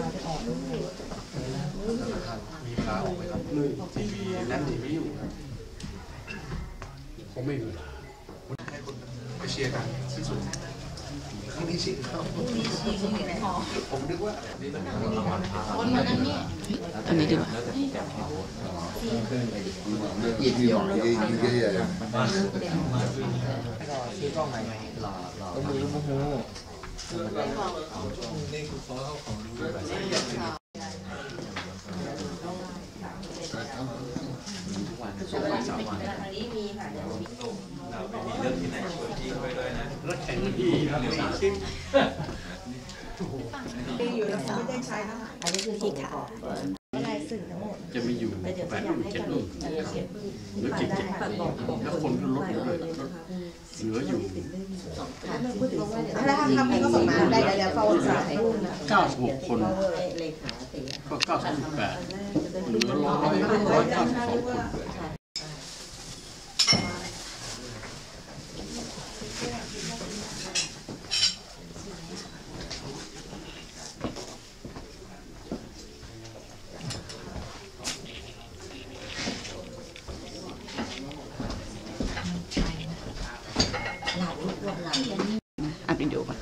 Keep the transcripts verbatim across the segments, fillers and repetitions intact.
มีเวลาออกไปครับทีวีนั่นทีวีอยู่ครับผมไม่มีเวลาให้คนไปเชียร์กันที่สุดที่นี่สิครับผมนึกว่าคนมานั่งนี่อันนี้ดีกว่าอีกอย่างอีกอีกเยอะเลยซื้อกล้องใหม่หล่อหล่อก็มือโมโหนี่คือเขาเข้าของดูสองวันสามวันเราไม่มีเรื่องที่ไหนชวนพี่ไปด้วยนะรถแข่งพี่สี่สิบอยู่แล้วไม่ได้ใช้นะอันนี้คือที่ขาอะไรสื่อทั้งหมดจะมีอยู่แปดรุ่นเจ็ดรุ่นหรือเจ็ดเจ็ดแล้วคนก็ลดเลยเหลืออยู่ถ้าทำนี้ก็ส่งมาได้แล้วเขาสายเก้าสิบหกคนก็เก้าสิบแปดเหลือร้อยร้อยเก้าสิบสองคนอัดวิดีโอก่อน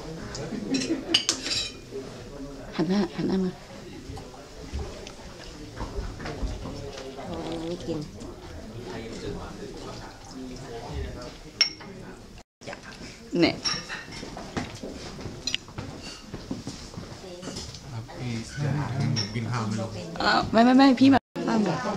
หันหน้าหันหน้ามาไม่กินเนี่ยกินข้าวไม่รู้ไม่ไม่ไม่พี่มาตั้งครับ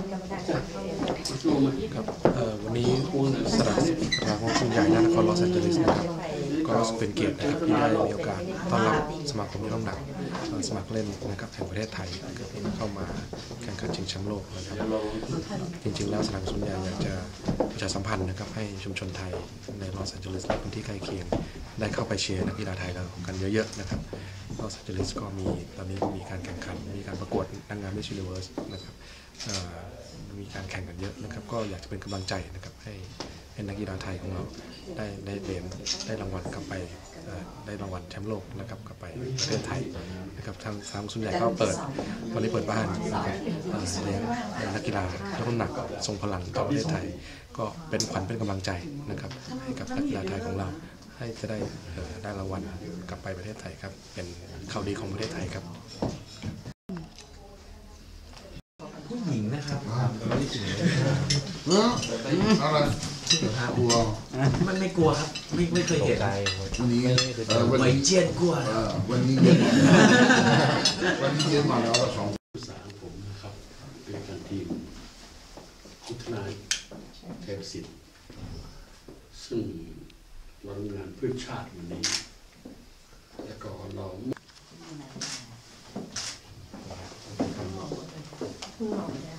วันนี้สถานสถานของคุณใหญ่นครลอสแอนเจลิสนะครับก็เป็นเกียรตินะครับที่ได้มีโอกาสต้อนรับสมาคมยกน้ำหนักสมัครเล่นนะครับแห่งประเทศไทยเข้ามาแข่งขันชิงแชมป์โลกนะครับจริงๆแล้วสถานสุนใหญ่อยากจะประชาสัมพันธ์นะครับให้ชุมชนไทยในลอสแอนเจลิสและพื้นที่ใกล้เคียงได้เข้าไปเชียร์นักกีฬาไทยเรากันเยอะๆนะครับลอสแอนเจลิสก็มีตอนนี้มีการแข่งขันมีการประกวดนางงามมิสยูนิเวิร์สนะครับมีการแข่งกันเยอะนะครับก็อยากจะเป็นกำลังใจนะครับให้ให้นักกีฬาไทยของเราได้ได้เหรียญได้รางวัลกลับไปได้รางวัลแชมป์โลกนะครับกลับไปประเทศไทยนะครับทางสามส่วนใหญ่ก็เปิดวันนี้เปิดบ้านนะครับเลี้ยงนักกีฬายกน้ำหนักทรงพลังของประเทศไทยก็เป็นขวัญเป็นกำลังใจนะครับให้กับนักกีฬาไทยของเราให้จะได้ได้รางวัลกลับไปประเทศไทยครับเป็นข่าวดีของประเทศไทยครับผู้หญิงนะครับไม่ถึงเอออะไรกลัวมันไม่กลัวครับไม่ไม่เคยเห็นวันนี้วันนี้เจียนกลัววันนี้เย็นวันนี้เย็นมาแล้วสองสามผมนะครับเป็นการทีมคุณทนายเทพศิษย์ซึ่งเราทำงานเพื่อชาติวันนี้และก็เราคุณหมอ